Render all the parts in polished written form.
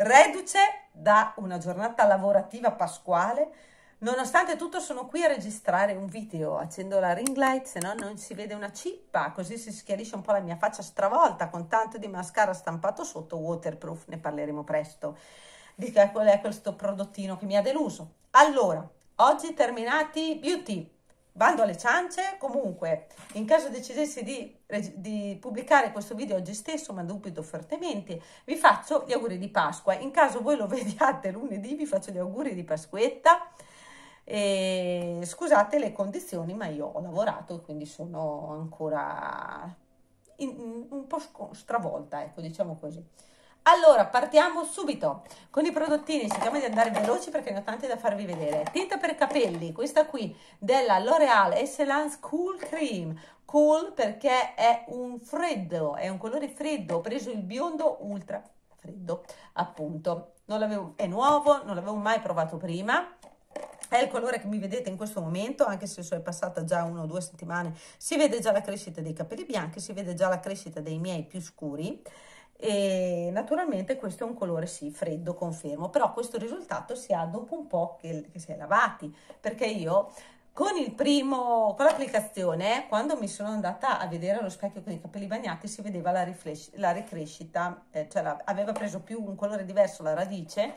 reduce da una giornata lavorativa pasquale. Nonostante tutto sono qui a registrare un video, accendo la ring light, se no non si vede una cippa, così si schiarisce un po' la mia faccia stravolta con tanto di mascara stampato sotto, waterproof, ne parleremo presto, di qual è questo prodottino che mi ha deluso. Allora, oggi terminati beauty, bando alle ciance. Comunque, in caso decidessi di pubblicare questo video oggi stesso, ma dubito fortemente, vi faccio gli auguri di Pasqua. In caso voi lo vediate lunedì, vi faccio gli auguri di Pasquetta. E scusate le condizioni, ma io ho lavorato e quindi sono ancora un po' stravolta, ecco, diciamo così. Allora, partiamo subito con i prodottini, cerchiamo di andare veloci perché ne ho tanti da farvi vedere. Tinta per capelli, questa qui della L'Oreal Excellence Cool Cream. Cool perché è un freddo, è un colore freddo, ho preso il biondo ultra freddo, appunto. È nuovo, non l'avevo mai provato prima. È il colore che mi vedete in questo momento, anche se è passata già 1 o 2 settimane, si vede già la crescita dei capelli bianchi, si vede già la crescita dei miei più scuri. E naturalmente questo è un colore sì freddo, confermo, però questo risultato si ha dopo un po' che si è lavati, perché io con l'applicazione, quando mi sono andata a vedere allo specchio con i capelli bagnati, si vedeva la ricrescita, cioè aveva preso più un colore diverso la radice,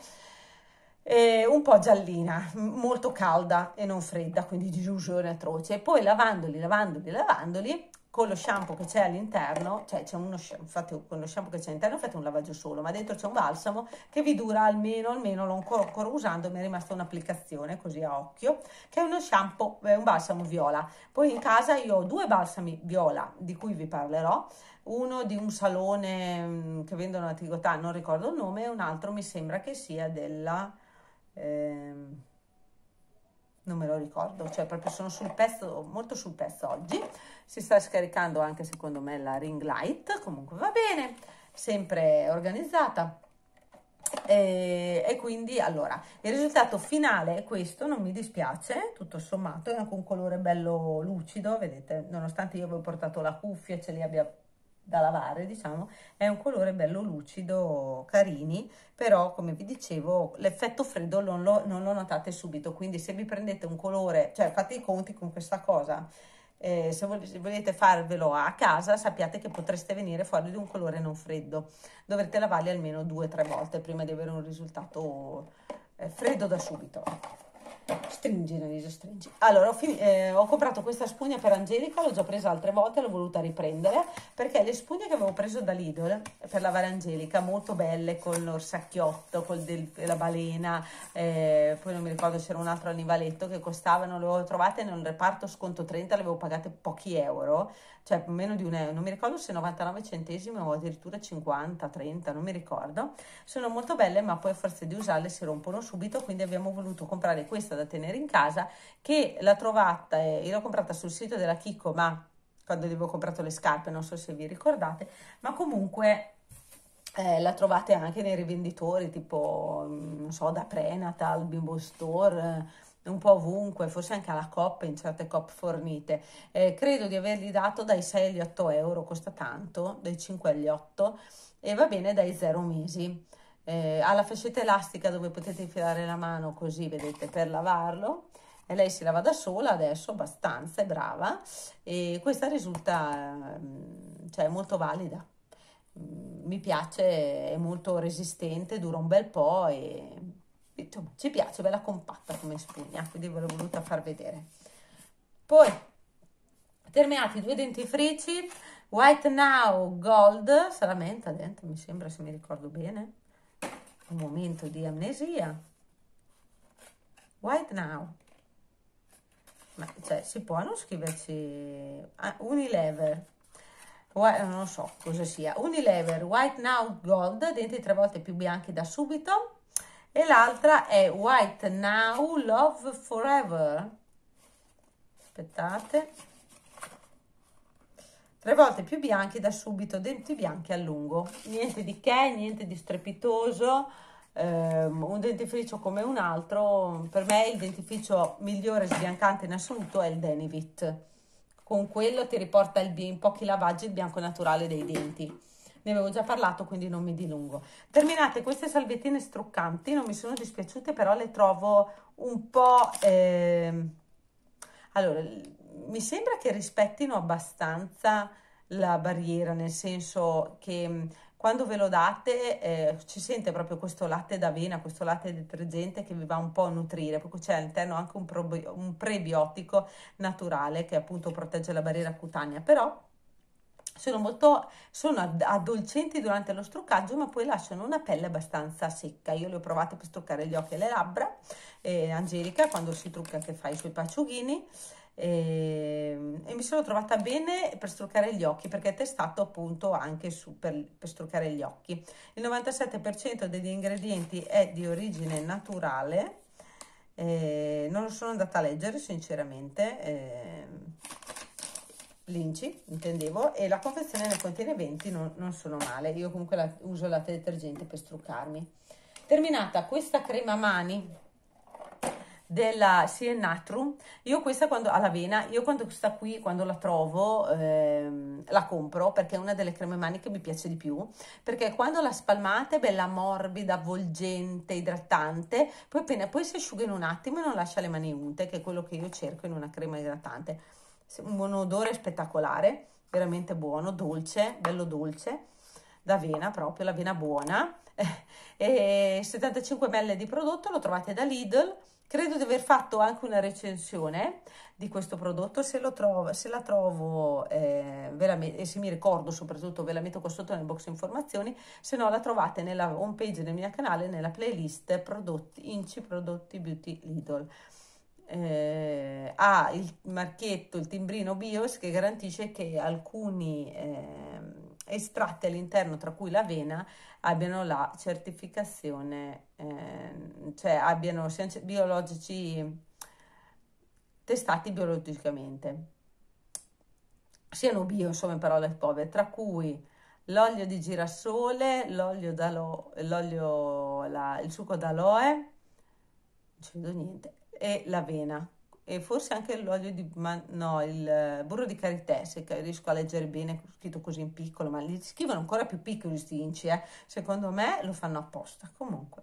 un po' giallina, molto calda e non fredda, quindi diffusione atroce. E poi lavandoli con lo shampoo che c'è all'interno, cioè c'è infatti con lo shampoo che c'è all'interno fate un lavaggio solo, ma dentro c'è un balsamo che vi dura almeno l'ho ancora usando, mi è rimasta un'applicazione così a occhio, che è uno shampoo, un balsamo viola. Poi in casa io ho 2 balsami viola di cui vi parlerò, uno di un salone che vendono a Tigotà, non ricordo il nome, e un altro mi sembra che sia della... non me lo ricordo, cioè proprio sono sul pezzo, molto sul pezzo oggi. Si sta scaricando anche secondo me la ring light, comunque va bene, sempre organizzata. E quindi allora il risultato finale è questo, non mi dispiace, tutto sommato, è anche un colore bello lucido, vedete, nonostante io avevo portato la cuffia e ce li abbia da lavare, diciamo, è un colore bello lucido, carini, però come vi dicevo l'effetto freddo non lo notate subito, quindi se vi prendete un colore, cioè fate i conti con questa cosa, se volete farvelo a casa sappiate che potreste venire fuori di un colore non freddo, dovrete lavarli almeno 2 o 3 volte prima di avere un risultato freddo da subito. Stringi, Elisa, stringi. Allora, ho comprato questa spugna per Angelica, l'ho già presa altre volte, l'ho voluta riprendere, perché le spugne che avevo preso da Lidl per lavare Angelica, molto belle, con l'orsacchiotto, la balena, poi non mi ricordo c'era un altro animaletto che costavano, le ho trovate nel reparto sconto 30, le avevo pagate pochi euro, cioè meno di €1, non mi ricordo se 99 centesimi o addirittura 50, 30, non mi ricordo. Sono molto belle, ma poi a forza di usarle si rompono subito, quindi abbiamo voluto comprare questa da tenere in casa, che l'ho trovata, io l'ho comprata sul sito della Chicco, ma quando avevo comprato le scarpe, non so se vi ricordate, ma comunque la trovate anche nei rivenditori, tipo, non so, da Prenatal, Bimbo Store, un po' ovunque, forse anche alla Coop, in certe Coop fornite. Credo di avergli dato dai 6 agli 8 euro, costa tanto, dai 5 agli 8, e va bene dai 0 mesi. Ha la fascetta elastica dove potete infilare la mano così, vedete, per lavarlo, e lei si lava da sola adesso, abbastanza, è brava, e questa risulta, cioè, molto valida. Mi piace, è molto resistente, dura un bel po' e insomma, ci piace, bella compatta come spugna, quindi ve l'ho voluta far vedere. Poi, terminati 2 dentifrici, White Now Gold, se la menta dentro, mi sembra, se mi ricordo bene, un momento di amnesia. White Now, ma cioè si può non scriverci Unilever, non so cosa sia, Unilever White Now Gold, denti 3 volte più bianchi da subito, e l'altra è White Now Love Forever, aspettate, 3 volte più bianchi da subito, denti bianchi a lungo, niente di che, niente di strepitoso, un dentifricio come un altro. Per me il dentifricio migliore sbiancante in assoluto è il Denivit, con quello ti riporta in pochi lavaggi il bianco naturale dei denti. ne avevo già parlato, quindi non mi dilungo. Terminate queste salviettine struccanti, non mi sono dispiaciute, però le trovo un po'... allora, mi sembra che rispettino abbastanza la barriera, nel senso che quando ve lo date ci sente proprio questo latte d'avena, questo latte detergente che vi va un po' a nutrire, perché c'è all'interno anche un prebiotico naturale che appunto protegge la barriera cutanea, però sono addolcenti durante lo struccaggio, ma poi lasciano una pelle abbastanza secca. Io le ho provate per struccare gli occhi e le labbra, Angelica quando si trucca che fa i suoi paciughini, e mi sono trovata bene per struccare gli occhi, perché è testato appunto anche per struccare gli occhi. Il 97% degli ingredienti è di origine naturale, non lo sono andata a leggere sinceramente, Linci, intendevo, e la confezione ne contiene 20, non sono male. Io comunque uso il latte detergente per struccarmi. Terminata questa crema mani della CN Natrum, io questa quando all'avena, io quando questa qui quando la trovo la compro, perché è una delle creme mani che mi piace di più, perché quando la spalmate è bella morbida, avvolgente, idratante, poi si asciuga in un attimo e non lascia le mani unte, che è quello che io cerco in una crema idratante. Un odore spettacolare, veramente buono, dolce, bello dolce, d'avena proprio, l'avena buona, e 75 ml di prodotto, lo trovate da Lidl. Credo di aver fatto anche una recensione di questo prodotto, se la trovo e se mi ricordo soprattutto ve la metto qua sotto nel box informazioni, se no la trovate nella home page del mio canale, nella playlist prodotti, Inci Prodotti Beauty Lidl. Ha il marchietto, il timbrino BIOS che garantisce che alcuni estratti all'interno, tra cui l'avena, abbiano la certificazione, siano biologici, testati biologicamente, siano bio, insomma, in parole povere, tra cui l'olio di girasole, il succo d'aloe, non ci vedo niente, e l'avena, e forse anche l'olio il burro di karité, se riesco a leggere bene, scritto così in piccolo, ma li scrivono ancora più piccoli questi inci, secondo me lo fanno apposta. Comunque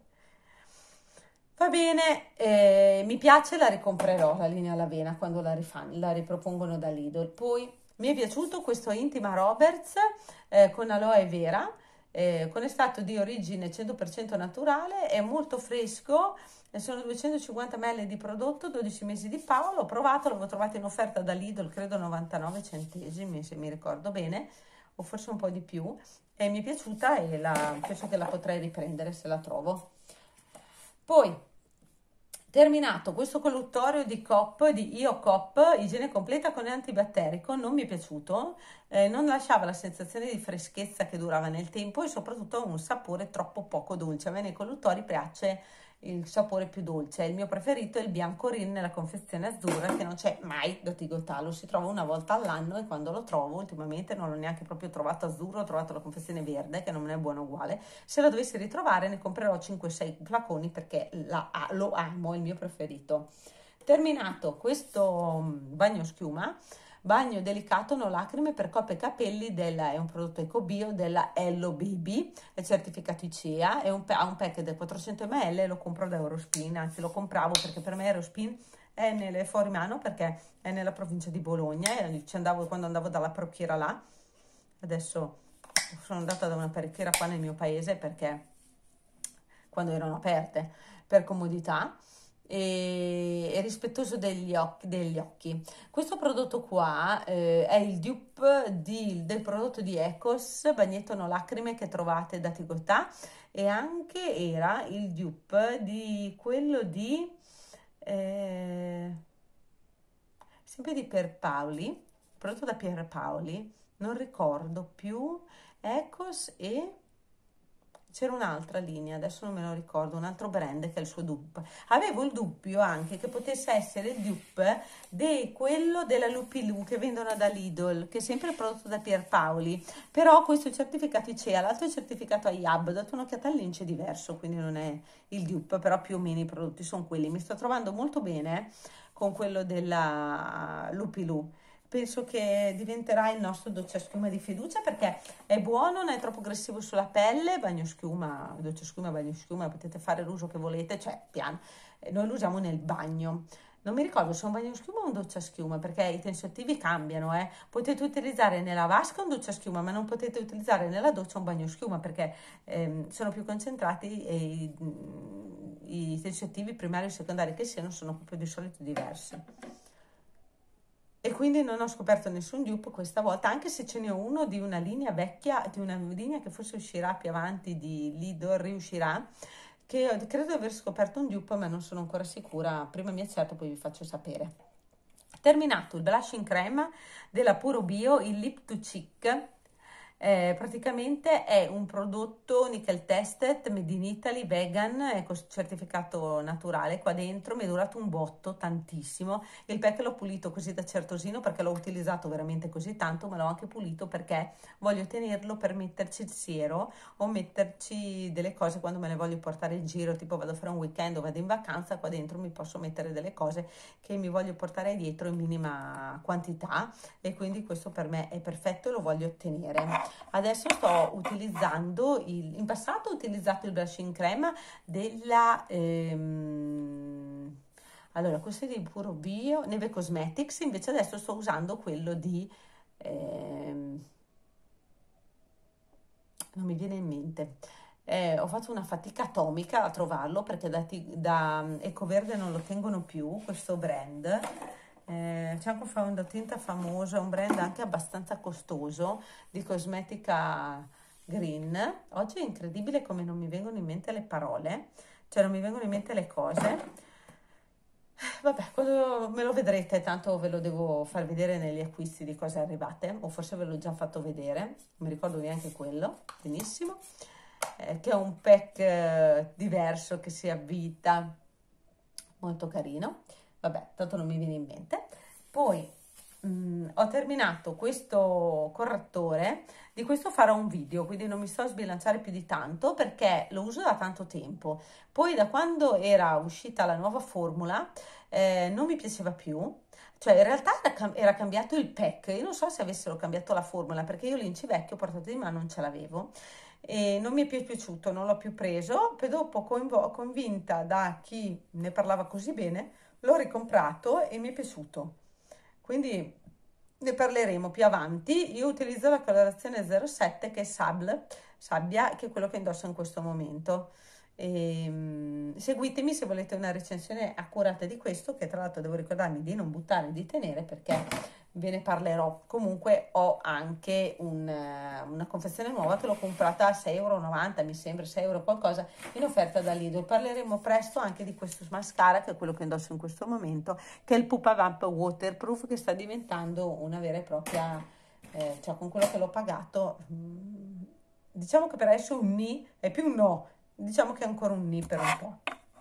va bene, mi piace, la ricomprerò la linea all'avena quando la ripropongono da Lidl. Poi mi è piaciuto questo Intima Roberts con aloe vera, con estratto di origine 100% naturale, è molto fresco, sono 250 ml di prodotto, 12 mesi di Paolo, l'ho provato, l'avevo trovato in offerta da Lidl, credo 99 centesimi se mi ricordo bene, o forse un po' di più, e mi è piaciuta e penso che la potrei riprendere se la trovo. Poi, terminato questo colluttorio di IOCOP, igiene completa con antibatterico, non mi è piaciuto, non lasciava la sensazione di freschezza che durava nel tempo e soprattutto un sapore troppo poco dolce. A me nei colluttori piace il sapore più dolce, il mio preferito è il bianco Rin nella confezione azzurra, che non c'è mai da Tigotà, lo si trova una volta all'anno e quando lo trovo, ultimamente non l'ho neanche proprio trovato azzurro, ho trovato la confezione verde che non è buona uguale. Se la dovessi ritrovare ne comprerò 5-6 flaconi perché lo amo, è il mio preferito. Terminato questo bagno schiuma, bagno delicato no lacrime per coppe e capelli, è un prodotto ecobio della Hello Baby, è certificato ICEA, ha un pack da 400 ml, lo compro da Eurospin, anzi lo compravo perché per me Eurospin è fuori mano, perché è nella provincia di Bologna e ci andavo quando andavo dalla parrucchiera là. Adesso sono andata da una parrucchiera qua nel mio paese perché quando erano aperte, per comodità, e rispettoso degli occhi. Questo prodotto qua è il dupe del prodotto di Ecos, bagnetto no lacrime, che trovate da Tigotà, e anche era il dupe di quello di sempre di Pierpaoli, prodotto da Pierpaoli, non ricordo più, Ecos, e c'era un'altra linea, adesso non me lo ricordo, un altro brand che è il suo dupe. Avevo il dubbio anche che potesse essere il dupe di quello della Lupilou che vendono da Lidl, che è sempre prodotto da Pierpaoli, però questo è certificato ICEA, l'altro è certificato IAB, ho dato un'occhiata all'ince, è diverso, quindi non è il dupe, però più o meno i prodotti sono quelli. Mi sto trovando molto bene con quello della Lupilou, penso che diventerà il nostro doccia schiuma di fiducia, perché è buono, non è troppo aggressivo sulla pelle, bagno schiuma, doccia schiuma, bagno schiuma, potete fare l'uso che volete, cioè piano, noi lo usiamo nel bagno. Non mi ricordo se è un bagno schiuma o un doccia schiuma, perché i tensioattivi cambiano, eh. Potete utilizzare nella vasca un doccia schiuma, ma non potete utilizzare nella doccia un bagno schiuma, perché sono più concentrati e i tensioattivi primari e secondari che siano sono proprio di solito diversi. E quindi non ho scoperto nessun dupe questa volta, anche se ce n'è uno di una linea vecchia, di una linea che forse uscirà più avanti di Lidl, riuscirà, che credo di aver scoperto un dupe, ma non sono ancora sicura. Prima mi accerto, poi vi faccio sapere. Terminato il blushing crema della Puro Bio, il Lip to Cheek. Praticamente è un prodotto nickel tested, made in Italy, vegan, certificato naturale. Qua dentro mi è durato un botto, tantissimo. Il pack l'ho pulito così da certosino, perché l'ho utilizzato veramente così tanto, ma l'ho anche pulito perché voglio tenerlo per metterci il siero o metterci delle cose quando me le voglio portare in giro, tipo vado a fare un weekend o vado in vacanza. Qua dentro mi posso mettere delle cose che mi voglio portare dietro in minima quantità, e quindi questo per me è perfetto e lo voglio ottenere. Adesso sto utilizzando in passato ho utilizzato il blushing crema della allora questo è di Puro Bio, Neve Cosmetics, invece adesso sto usando quello di non mi viene in mente. Ho fatto una fatica atomica a trovarlo, perché da Ecoverde non lo tengono più questo brand. C'è anche un fondotinta famoso, è un brand anche abbastanza costoso di cosmetica green. Oggi è incredibile come non mi vengono in mente le parole, cioè non mi vengono in mente le cose. Vabbè, quando me lo vedrete, tanto ve lo devo far vedere negli acquisti di cose arrivate, o forse ve l'ho già fatto vedere, non mi ricordo neanche quello, benissimo, che è un pack diverso che si avvita, molto carino. Vabbè, tanto non mi viene in mente. Poi ho terminato questo correttore, di questo farò un video, quindi non mi sto a sbilanciare più di tanto perché lo uso da tanto tempo. Poi da quando era uscita la nuova formula non mi piaceva più, cioè in realtà era cambiato il pack. Io non so se avessero cambiato la formula, perché io l'Inci vecchio portato di mano non ce l'avevo e non mi è più piaciuto, non l'ho più preso. Poi dopo, convinta da chi ne parlava così bene, l'ho ricomprato e mi è piaciuto, quindi ne parleremo più avanti. Io utilizzo la colorazione 07 che è sabbia, che è quello che indosso in questo momento. Seguitemi se volete una recensione accurata di questo, che tra l'altro devo ricordarmi di non buttare, di tenere, perché ve ne parlerò. Comunque ho anche una confezione nuova che l'ho comprata a 6,90 €, mi sembra 6 euro qualcosa, in offerta da Lidl. Parleremo presto anche di questo mascara, che è quello che indosso in questo momento, che è il Pupa Vamp Waterproof, che sta diventando una vera e propria, cioè con quello che l'ho pagato, diciamo che per adesso un ni, è più un no, diciamo che è ancora un ni per un po'.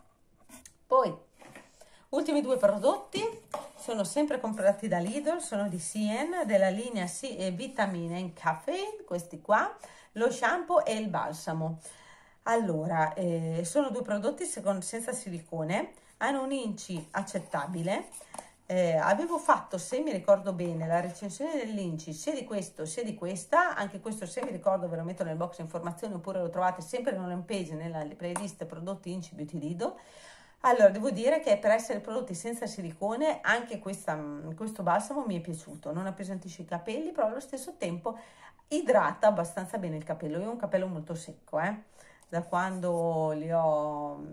Poi ultimi due prodotti sono sempre comprati da Lidl, sono di Sien, della linea Vitamine in Caffeine, questi qua, lo shampoo e il balsamo. Allora, sono due prodotti senza silicone, hanno un inci accettabile. Avevo fatto, se mi ricordo bene, la recensione dell'inci sia di questo sia di questa. Anche questo, se mi ricordo, ve lo metto nel box informazioni, oppure lo trovate sempre in una page nella playlist prodotti Inci Beauty Lido. Allora, devo dire che per essere prodotti senza silicone, anche questo balsamo mi è piaciuto. Non appesantisce i capelli, però allo stesso tempo idrata abbastanza bene il capello. Io ho un capello molto secco, da quando li ho...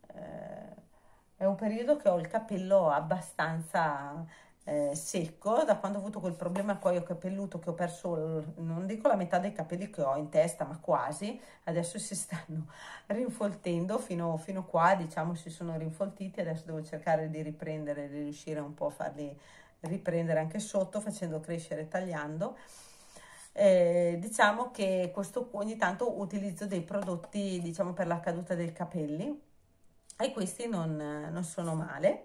è un periodo che ho il capello abbastanza secco, da quando ho avuto quel problema cuoio capelluto, che ho perso, non dico la metà dei capelli che ho in testa, ma quasi. Adesso si stanno rinfoltendo fino qua, diciamo, si sono rinfoltiti. Adesso devo cercare di riprendere, di riuscire un po' a farli riprendere anche sotto, facendo crescere, tagliando. Diciamo che questo ogni tanto utilizzo dei prodotti, diciamo, per la caduta dei capelli, e questi non sono male.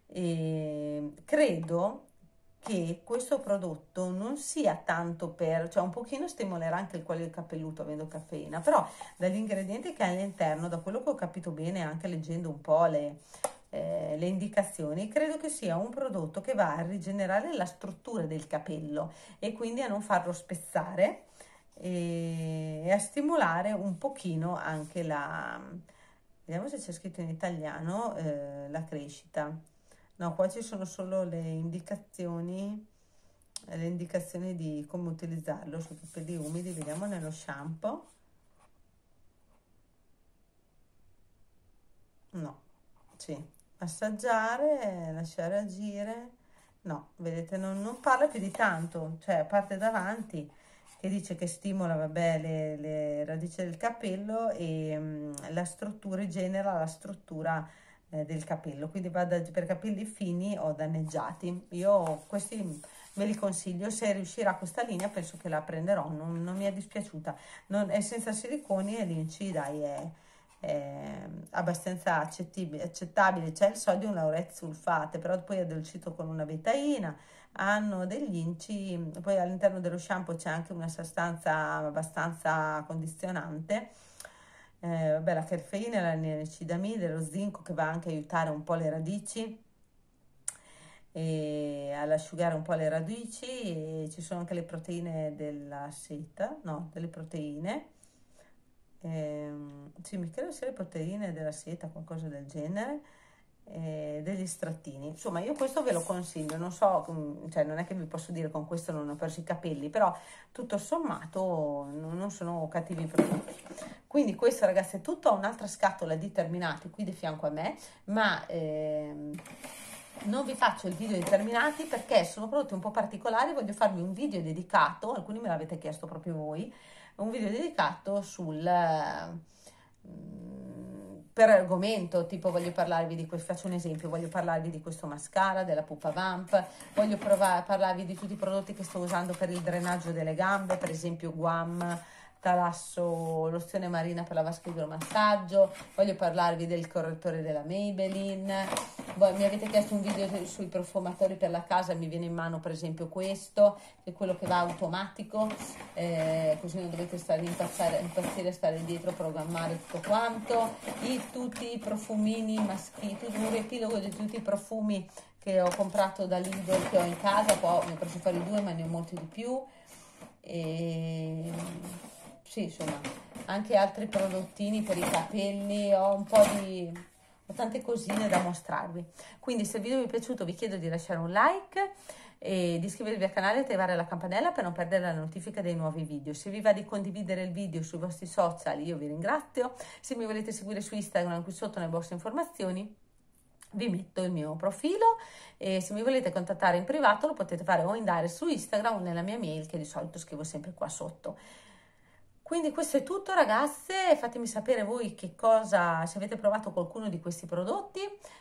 Credo che questo prodotto non sia tanto cioè un pochino stimolerà anche il cuoio capelluto avendo caffeina, però dagli ingredienti che ha all'interno, da quello che ho capito bene anche leggendo un po' le indicazioni, credo che sia un prodotto che va a rigenerare la struttura del capello e quindi a non farlo spezzare e a stimolare un pochino anche la, vediamo se c'è scritto in italiano, la crescita. No, qua ci sono solo le indicazioni di come utilizzarlo sui capelli umidi. Vediamo nello shampoo. No, sì, assaggiare, lasciare agire. No, vedete, non parla più di tanto, cioè parte davanti che dice che stimola, vabbè, le radici del capello e la struttura, genera la struttura del capello, quindi va per capelli fini o danneggiati. Io questi ve li consiglio, se riuscirà questa linea penso che la prenderò, non mi è dispiaciuta, è senza siliconi e l'inci, dai, è abbastanza accettabile, c'è il sodium lauret sulfate, però poi è addolcito con una betaina, hanno degli inci, poi all'interno dello shampoo c'è anche una sostanza abbastanza condizionante, vabbè, la caffeina, la niacinamide, lo zinco che va anche a aiutare un po' le radici e ad asciugare un po' le radici, e ci sono anche le proteine della seta, no, delle proteine, sì, mi credo sia le proteine della seta, qualcosa del genere, degli strattini. Insomma, io questo ve lo consiglio, non so, cioè non è che vi posso dire con questo non ho perso i capelli, però tutto sommato non sono cattivi prodotti. Quindi questo, ragazzi, è tutto. Ho un'altra scatola di terminati qui di fianco a me, ma non vi faccio il video di terminati perché sono prodotti un po' particolari. Voglio farvi un video dedicato, alcuni me l'avete chiesto proprio voi, un video dedicato per argomento, tipo voglio parlarvi di questo, faccio un esempio, voglio parlarvi di questo mascara, della Pupa Vamp, voglio parlarvi di tutti i prodotti che sto usando per il drenaggio delle gambe, per esempio Guam, Talasso, lozione marina per la vasca idromassaggio, voglio parlarvi del correttore della Maybelline. Mi avete chiesto un video sui profumatori per la casa, mi viene in mano per esempio questo, che è quello che va automatico, così non dovete stare impazzire, stare dietro, programmare tutto quanto, tutti i profumini maschili, un riepilogo di tutti i profumi che ho comprato da Lidl, che ho in casa, poi ne ho preso fuori 2 ma ne ho molti di più, e sì, insomma, anche altri prodottini per i capelli, ho tante cosine da mostrarvi. Quindi se il video vi è piaciuto vi chiedo di lasciare un like e di iscrivervi al canale e attivare la campanella per non perdere la notifica dei nuovi video. Se vi va di condividere il video sui vostri social, io vi ringrazio. Se mi volete seguire su Instagram, qui sotto nelle vostre informazioni vi metto il mio profilo, e se mi volete contattare in privato lo potete fare o in direct su Instagram o nella mia mail, che di solito scrivo sempre qua sotto. Quindi questo è tutto, ragazze, fatemi sapere voi che cosa, se avete provato qualcuno di questi prodotti,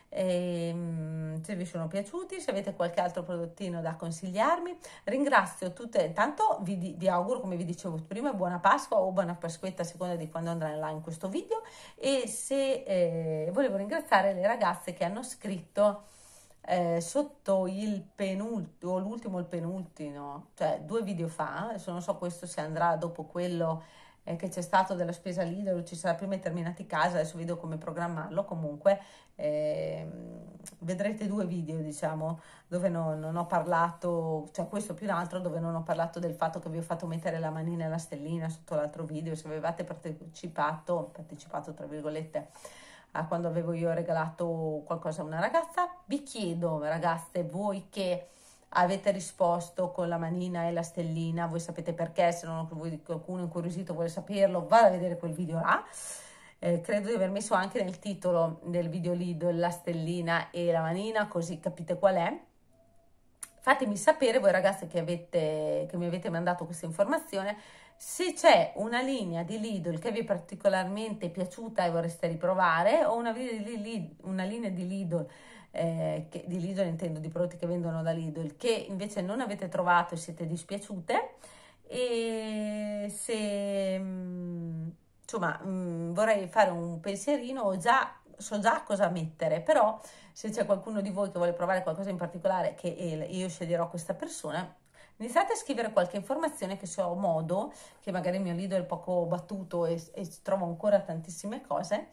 se vi sono piaciuti, se avete qualche altro prodottino da consigliarmi. Ringrazio tutte, intanto vi auguro, come vi dicevo prima, buona Pasqua o buona Pasquetta a seconda di quando andrà in live questo video, e se volevo ringraziare le ragazze che hanno scritto sotto il penultimo, l'ultimo o il penultimo, cioè 2 video fa, adesso non so questo se andrà dopo quello che c'è stato della spesa Lidl, ci sarà prima i terminati casa, adesso vedo come programmarlo. Comunque vedrete 2 video, diciamo, dove non ho parlato, cioè questo più un altro, dove non ho parlato del fatto che vi ho fatto mettere la manina e la stellina sotto l'altro video. Se avevate partecipato tra virgolette a quando avevo io regalato qualcosa a una ragazza, vi chiedo, ragazze, voi che avete risposto con la manina e la stellina, voi sapete perché, se non qualcuno incuriosito vuole saperlo, vada a vedere quel video là. Credo di aver messo anche nel titolo del video Lidl la stellina e la manina, così capite qual è. Fatemi sapere voi ragazze che mi avete mandato questa informazione, se c'è una linea di Lidl che vi è particolarmente piaciuta e vorreste riprovare, o una linea di Lidl, di Lidl intendo, di prodotti che vendono da Lidl, che invece non avete trovato e siete dispiaciute, e se insomma vorrei fare un pensierino, so già cosa mettere, però se c'è qualcuno di voi che vuole provare qualcosa in particolare, che io sceglierò questa persona, iniziate a scrivere qualche informazione, che so modo, che magari il mio Lidl è poco battuto e trovo ancora tantissime cose,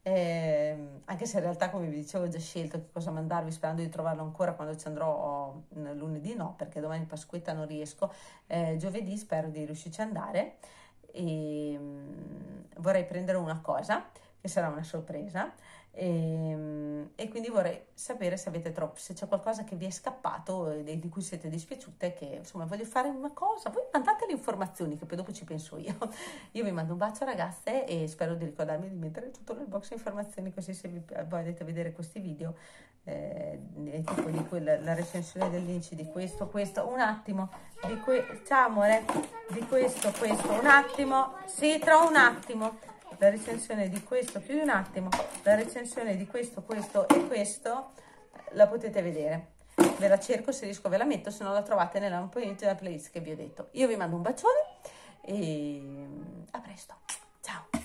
anche se in realtà, come vi dicevo, ho già scelto che cosa mandarvi, sperando di trovarlo ancora quando ci andrò. Lunedì no, perché domani Pasquetta non riesco. Giovedì spero di riuscirci ad andare, e vorrei prendere una cosa che sarà una sorpresa, e quindi vorrei sapere se avete se c'è qualcosa che vi è scappato e di cui siete dispiaciute, che insomma voglio fare una cosa. Voi mandate le informazioni che poi dopo ci penso io. Io vi mando un bacio, ragazze, e spero di ricordarmi di mettere tutto nel box informazioni, così se volete vedere questi video, tipo la recensione dell'Inci di questo, un attimo, ciao amore, di questo, un attimo, sì, tra un attimo, la recensione di questo, più di un attimo, la recensione di questo e questo, la potete vedere. Ve la cerco, se riesco ve la metto, se non la trovate nella home page, nella playlist che vi ho detto. Io vi mando un bacione e a presto, ciao!